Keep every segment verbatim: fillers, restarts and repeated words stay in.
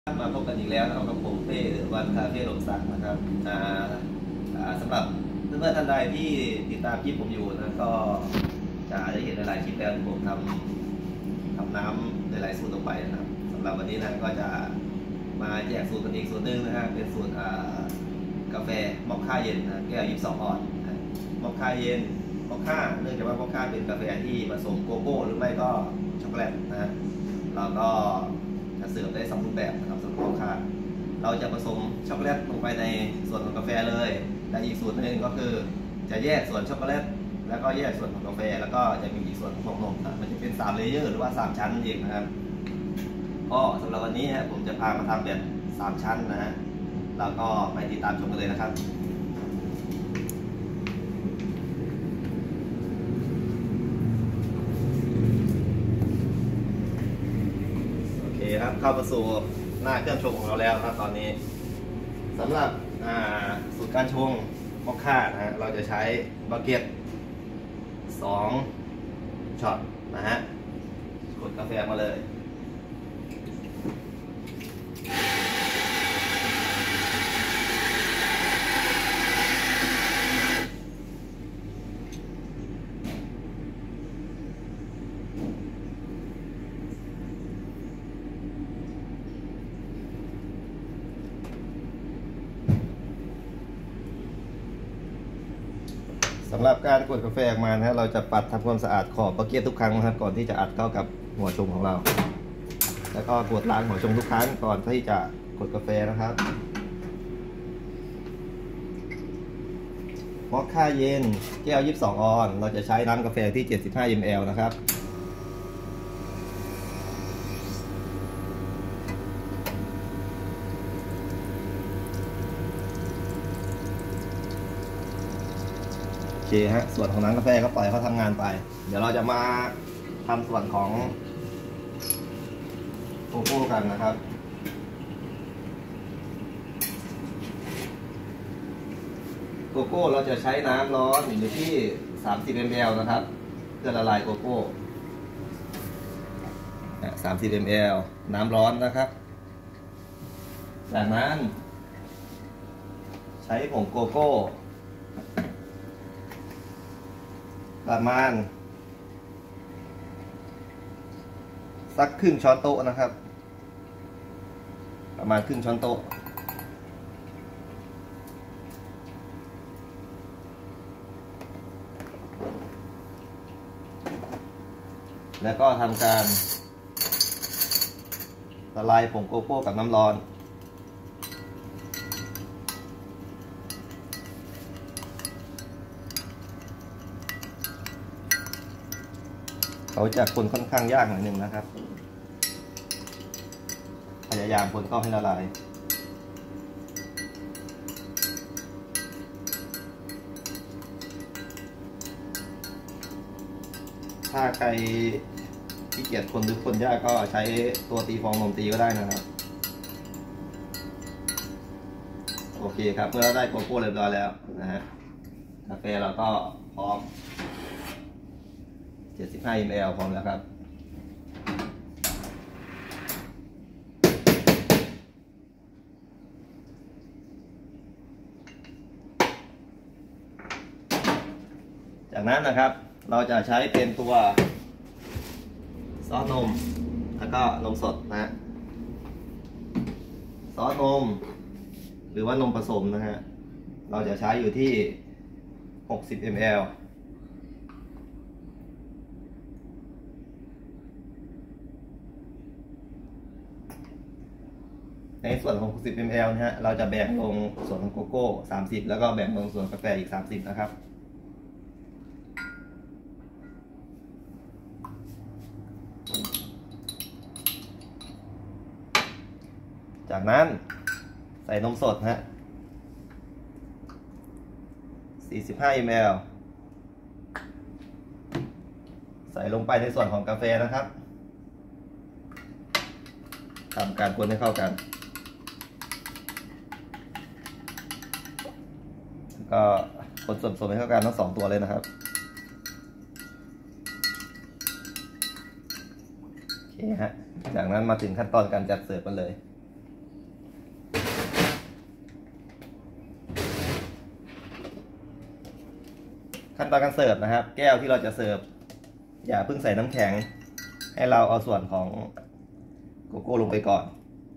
มาพบกันอีกแล้วนะครับกับผมเป้วันคาเฟ่ลมสักนะครับสำหรับเพื่อนๆท่านใดที่ติดตามคลิปผมอยู่นะก็จะได้เห็นหลายๆคลิปแล้วที่ผมทำทำน้ำหลายๆสูตรลงไปนะครับสำหรับวันนี้นะก็จะมาแจกสูตรกันอีกสูตรหนึ่งนะฮะเป็นสูตรกาแฟมอคค่าเย็นนะแก้วยี่สิบสองออนมอคค่าเย็นมอคค่าเนื่องจากว่ามอคค่าเป็นกาแฟที่ผสมโกโก้หรือไม่ก็ช็อกโกแลตนะฮะเราก็จะเสิร์ฟได้สองรูปแบบนะครับสำหรับมอคค่าเราจะผสมช็อกโกแลตลงไปในส่วนของกาแฟเลยและอีกสูตรหนึ่งก็คือจะแยกส่วนช็อกโกแลตแล้วก็แยกส่วนของกาแฟแล้วก็จะมีอีกส่วนของนมนะมันจะเป็นสามเลเยอร์หรือว่าสามชั้นเองนะครับก็สำหรับวันนี้ผมจะพามาทำแบบสามชั้นนะฮะแล้วก็ไปติดตามชมกันเลยนะครับโอเคครับเข้ามาสู่หน้าเครื่องชงของเราแล้วครับตอนนี้สำหรับสูตรการชงมอคค่านะฮะเราจะใช้บักเก็ตสองช็อตนะฮะกดกาแฟมาเลยสำหรับการกดกาแฟออกมานะเราจะปัดทำความสะอาดขอบบักเก็ตทุกครั้งนะครับก่อนที่จะอัดเข้ากับหัวชงของเราแล้วก็กดล้างหัวชงทุกครั้งก่อนที่จะกดกาแฟนะครับมอคค่าเย็นแก้วยี่สิบสองออนเราจะใช้น้ำกาแฟที่เจ็ดสิบห้ามิลลิลิตรนะครับโอเคฮะส่วนของน้ำกาแฟก็ปล่อยเขาทำงานไปเดี๋ยวเราจะมาทำส่วนของโกโก้กันนะครับโกโก้เราจะใช้น้ำร้อนอยู่ที่สามสิบมิลลิลิตรนะครับเพื่อละลายโกโก้สามสิบมิลลิลิตรน้ำร้อนนะครับจากนั้นใช้ผงโกโก้ประมาณสักครึ่งช้อนโต๊ะนะครับประมาณครึ่งช้อนโต๊ะแล้วก็ทำการละลายผงโกโก้กับน้ำร้อนเขาจะคนค่อนข้างยากหน่อยหนึ่งนะครับพยายามคนก็ให้ละลายถ้าใครขี้เกียจคนหรือคนยากก็ใช้ตัวตีฟองนมตีก็ได้นะครับโอเคครับเมื่อเราได้โกโก้เรียบร้อยแล้วนะฮะกาแฟเราก็พร้อมเจ็ดสิบห้ามิลลิลิตรพร้อมแล้วครับจากนั้นนะครับเราจะใช้เป็นตัวซอสนมแล้วก็นมสดนะฮะซอสนมหรือว่านมผสมนะฮะเราจะใช้อยู่ที่หกสิบมิลลิลิตรในส่วนของหกสิบมิลลิลิตรนะฮะเราจะแบ่งลงส่วนของโกโก้สามสิบแล้วก็แบ่งลงส่วนกาแฟอีกสามสิบนะครับจากนั้นใส่นมสดฮะสี่สิบห้ามิลลิลิตรใส่ลงไปในส่วนของกาแฟนะครับทำการคนให้เข้ากันก็คนส่วนผสมให้เข้ากันทั้งสองตัวเลยนะครับโอเคฮะจากนั้นมาถึงขั้นตอนการจัดเสิร์ฟกันเลยขั้นตอนการเสิร์ฟนะครับแก้วที่เราจะเสิร์ฟอย่าเพิ่งใส่น้ำแข็งให้เราเอาส่วนของโกโก้ลงไปก่อน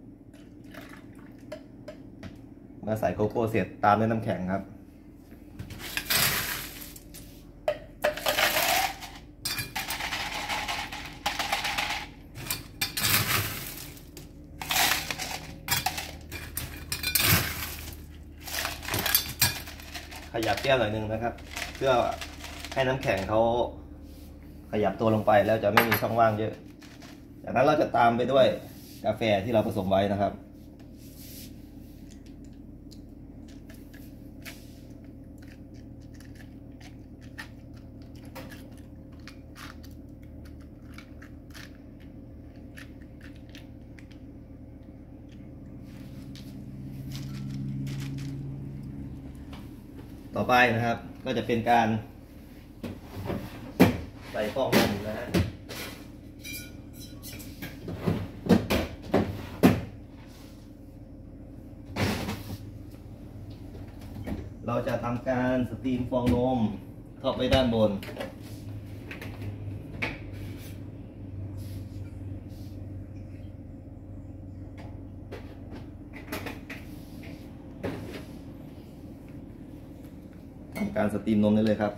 เมื่อใส่โกโก้เสร็จตามด้วยน้ำแข็งครับขยับแก้วหน่อยนึงนะครับเพื่อให้น้ำแข็งเขาขยับตัวลงไปแล้วจะไม่มีช่องว่างเยอะจากนั้นเราจะตามไปด้วยกาแฟที่เราผสมไว้นะครับต่อไปนะครับก็จะเป็นการใส่ฟองนมนะฮะเราจะทำการสตรีมฟองนมเข้าไปด้านบนทำการสตรีมนมได้เลยครับ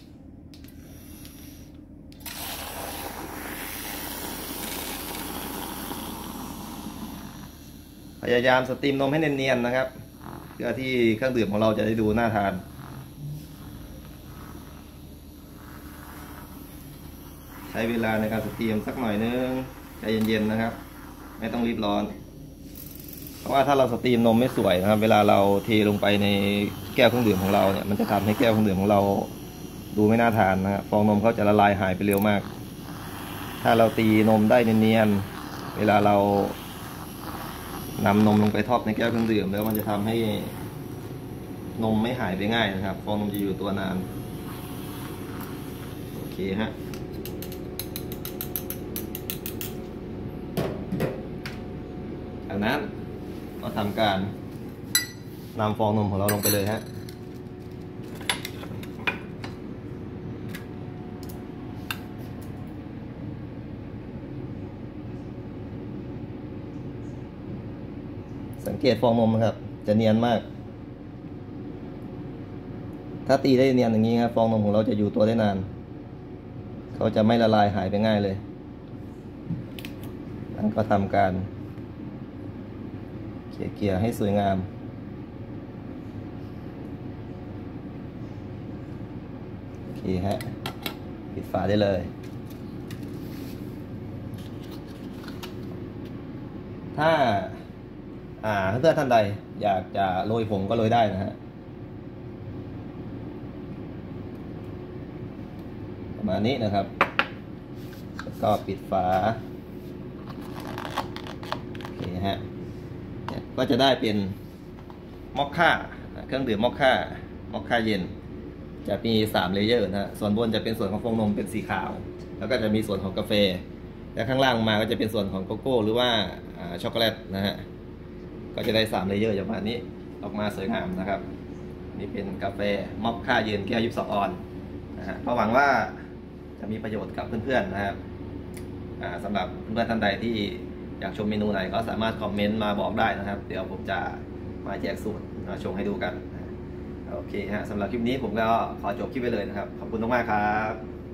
พยายามสตรีมนมให้เนียนๆนะครับเพื่อที่เครื่องดื่มของเราจะได้ดูน่าทานใช้เวลาในการสตรีมสักหน่อยนึงใจเย็นๆนะครับไม่ต้องรีบร้อนเพราะว่าถ้าเราสตรีมนมไม่สวยนะครับเวลาเราเทลงไปในแก้วเครื่องดื่มของเราเนี่ยมันจะทำให้แก้วเครื่องดื่มของเราดูไม่น่าทานนะครับฟองนมเขาจะละลายหายไปเร็วมากถ้าเราตีนมได้เนียนๆเวลาเรานำนมลงไปทอดในแก้วเครื่องดื่มแล้วมันจะทำให้นมไม่หายไปง่ายนะครับฟองนมจะอยู่ตัวนานโอเคฮะจากนั้นก็ทำการนำฟองนมของเราลงไปเลยฮะสังเกตฟองนมนะครับจะเนียนมากถ้าตีได้เนียนอย่างนี้ครับฟองนมของเราจะอยู่ตัวได้นานเขาจะไม่ละลายหายไปง่ายเลยนั่นก็ทำการเกี่ยให้สวยงามโอเคฮะปิดฝาได้เลยถ้าอ่าเพื่อนท่านใดอยากจะโรยผงก็โรยได้นะฮะประมาณนี้นะครับแล้วก็ปิดฝาโอเคฮะก็จะได้เป็นมอคค่าเครื่องดื่มมอคค่ามอคค่าเย็นจะมีสามเลเยอร์นะฮะส่วนบนจะเป็นส่วนของฟองนมเป็นสีขาวแล้วก็จะมีส่วนของกาแฟและข้างล่างมาก็จะเป็นส่วนของโกโก้หรือว่าช็อกโกแลตนะฮะก็จะได้สามเลเยอร์อย่างนี้ออกมาสวยงามนะครับนี่เป็นกาแฟมอคค่าเย็นแก้วยี่สิบสองออนซ์นะฮะก็หวังว่าจะมีประโยชน์กับเพื่อนๆนะครับสำหรับเพื่อนๆท่านใดที่อยากชมเมนูไหนก็สามารถคอมเมนต์มาบอกได้นะครับเดี๋ยวผมจะมาแจกสูตรมาชงให้ดูกันโอเคฮะสำหรับคลิปนี้ผมก็ขอจบคลิปไปเลยนะครับขอบคุณมากๆครับ